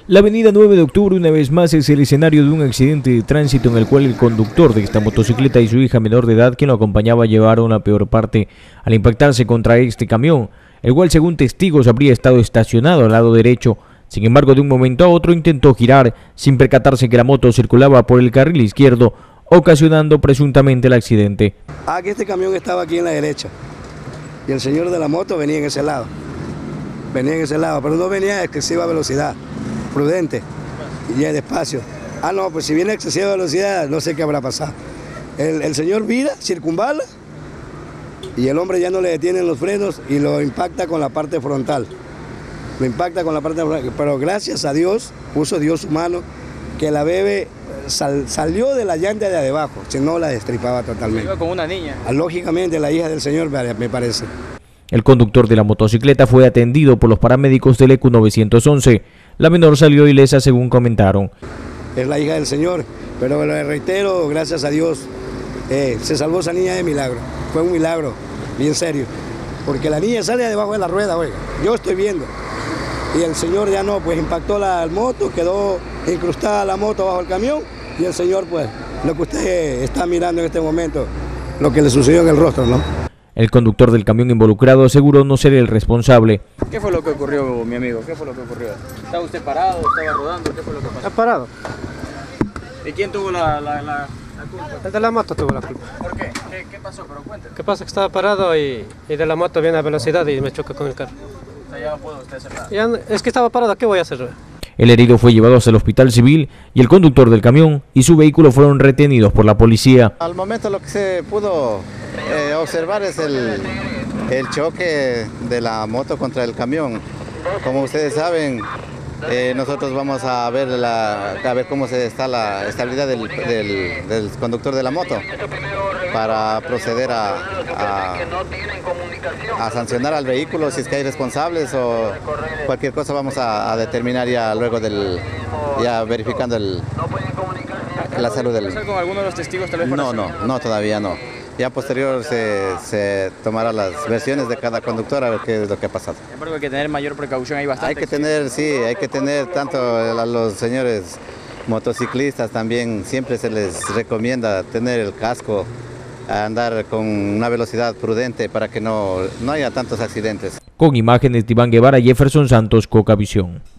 La avenida 9 de octubre una vez más es el escenario de un accidente de tránsito en el cual el conductor de esta motocicleta y su hija menor de edad, quien lo acompañaba, llevaron la peor parte al impactarse contra este camión, el cual según testigos habría estado estacionado al lado derecho. Sin embargo, de un momento a otro intentó girar sin percatarse que la moto circulaba por el carril izquierdo, ocasionando presuntamente el accidente. Que este camión estaba aquí en la derecha y el señor de la moto venía en ese lado. Pero no venía a excesiva velocidad, prudente y ya despacio. No, pues si viene a excesiva velocidad, no sé qué habrá pasado. El señor vira, circunvala y el hombre ya no le detienen los frenos y lo impacta con la parte frontal. Pero gracias a Dios, puso Dios su mano, que la bebé salió de la llanta de abajo, si no la destripaba totalmente. Iba con una niña. Lógicamente, la hija del señor, me parece. El conductor de la motocicleta fue atendido por los paramédicos del ECU 911. La menor salió ilesa, según comentaron. Es la hija del señor, pero le reitero, gracias a Dios, se salvó esa niña de milagro. Fue un milagro, bien serio, porque la niña sale debajo de la rueda, oiga, yo estoy viendo. Y el señor ya no, pues impactó la moto, quedó incrustada la moto bajo el camión y el señor, pues, lo que usted está mirando en este momento, lo que le sucedió en el rostro, ¿no? El conductor del camión involucrado aseguró no ser el responsable. ¿Qué fue lo que ocurrió, mi amigo? ¿Qué fue lo que ocurrió? ¿Estaba usted parado? ¿Estaba rodando? ¿Qué fue lo que pasó? Está parado. ¿Y quién tuvo la culpa? El de la moto tuvo la culpa. ¿Por qué? ¿Qué pasó? Pero cuéntame. ¿Qué pasa? Que estaba parado y de la moto viene a velocidad y me choca con el carro. O sea, ya no pudo usted hacer nada. Es que estaba parado, ¿qué voy a hacer? El herido fue llevado hasta el hospital civil y el conductor del camión y su vehículo fueron retenidos por la policía. Al momento lo que se pudo observar es el choque de la moto contra el camión. Como ustedes saben, nosotros vamos a ver cómo está la estabilidad del conductor de la moto para proceder a sancionar al vehículo si es que hay responsables o cualquier cosa. Vamos a determinar ya luego ya verificando la salud del... ¿Con alguno de los testigos tal vez? No, todavía no. Ya posterior se tomará las versiones de cada conductor a ver qué es lo que ha pasado. Sin embargo, hay que tener mayor precaución, hay bastante. Hay que tener tanto a los señores motociclistas también, siempre se les recomienda tener el casco, andar con una velocidad prudente para que no haya tantos accidentes. Con imágenes de Iván Guevara, Jefferson Santos, Cocavisión.